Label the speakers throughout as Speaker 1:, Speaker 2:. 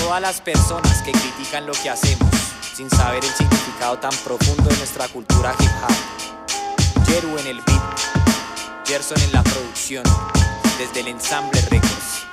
Speaker 1: todas las personas que critican lo que hacemos sin saber el significado tan profundo de nuestra cultura hip hop. Jeru en el beat, Gerson en la producción, desde el Ensamble Records.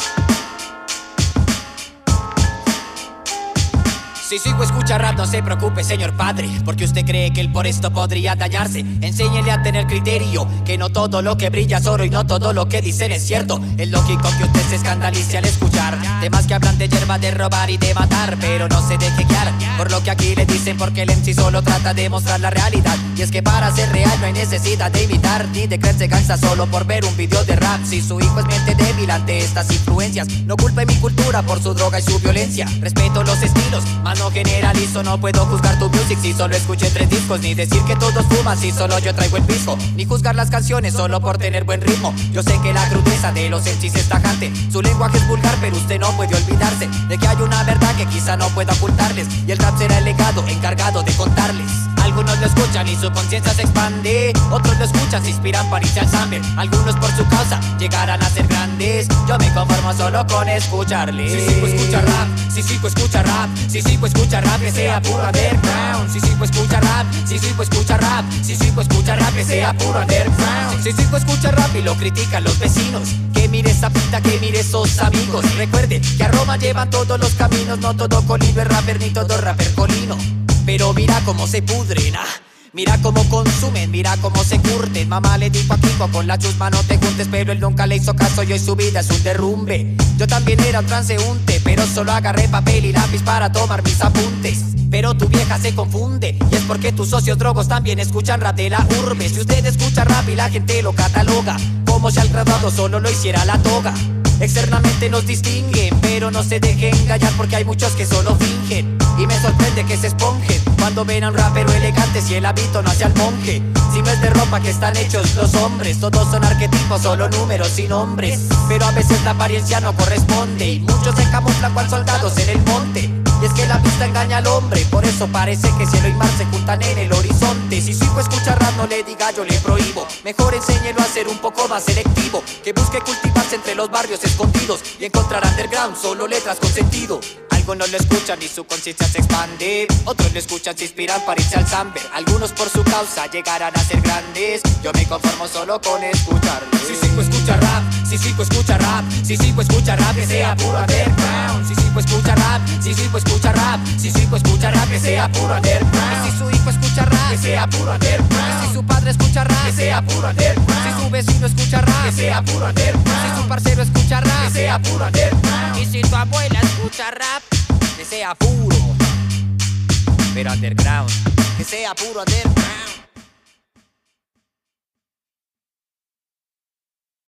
Speaker 1: Si su hijo escucha rap, no se preocupe, señor padre, porque usted cree que él por esto podría dañarse. Enséñele a tener criterio, que no todo lo que brilla es oro y no todo lo que dicen es cierto. Es lógico que usted se escandalice al escuchar temas que hablan de hierba, de robar y de matar, pero no se deje guiar por lo que aquí le dicen, porque el MC solo trata de mostrar la realidad. Y es que para ser real no hay necesidad de imitar ni de creerse gangsta solo por ver un video de rap. Si su hijo es mente débil ante estas influencias, no culpe mi cultura por su droga y su violencia. Respeto los estilos, no generalizo, no puedo juzgar tu music si solo escuché 3 discos, ni decir que todos fuman si solo yo traigo el pisco, ni juzgar las canciones solo por tener buen ritmo. Yo sé que la crudeza de los MCs es tajante, su lenguaje es vulgar, pero usted no puede olvidarse de que hay una verdad que quizá no pueda ocultarles, y el rap será el legado encargado de contarles. Algunos lo escuchan y su conciencia se expande, otros lo escuchan, se inspiran para irse al Samber. Algunos por su causa llegarán a ser grandes, yo me conformo solo con escucharles. Si sigo escucha rap, si sigo escucha rap, si sigo escucha rap, que sea puro underground. Si sigo escucha rap, si sigo escucha rap, si sigo escucha rap, que sea puro underground. Si sigo escucha rap y lo critican los vecinos, que mire esa pinta, que mire esos amigos. Recuerde que a Roma llevan todos los caminos, no todo colino es rapper ni todo rapper colino. Pero mira cómo se pudren, mira cómo consumen, mira cómo se curten. Mamá le dijo a Kiko, con la chusma no te juntes, pero él nunca le hizo caso y hoy su vida es un derrumbe. Yo también era un transeúnte, pero solo agarré papel y lápiz para tomar mis apuntes. Pero tu vieja se confunde, y es porque tus socios drogos también escuchan rap de la urbe. Si usted escucha rap y la gente lo cataloga como si al graduado solo lo hiciera la toga. Externamente nos distinguen, pero no se dejen engañar porque hay muchos que solo fingen. Y me sorprende que se esponjen cuando ven a un rapero elegante si el hábito no hace al monje. Si no es de ropa que están hechos los hombres, todos son arquetipos, solo números y nombres. Pero a veces la apariencia no corresponde y muchos se camuflan cual soldados en el monte. Y es que la vista engaña al hombre, por eso parece que cielo y mar se juntan en el horizonte. Si su hijo escucha rap no le diga yo le prohíbo, mejor enséñelo a ser un poco más selectivo, que busque cultivarse entre los barrios escondidos y encontrar underground solo letras con sentido. Algunos lo escuchan y su conciencia se expande, otros lo escuchan, se inspiran para irse al Samber. Algunos por su causa llegarán a ser grandes, yo me conformo solo con escucharlo. Si sigo escucha rap, si sigo escucha rap, si sigo escucha rap, que sea puro underground. Si sigo escucha rap, si sigo escucha rap, si sigo escucha rap, que sea puro underground. Y si su hijo escucha rap, que sea puro underground. Y si su padre escucha rap, que sea puro underground. Si su vecino escucha rap, que sea puro underground. Si su parcero escucha rap, que sea puro underground. Y si tu abuela escucha rap, que sea puro, pero underground, que sea puro underground.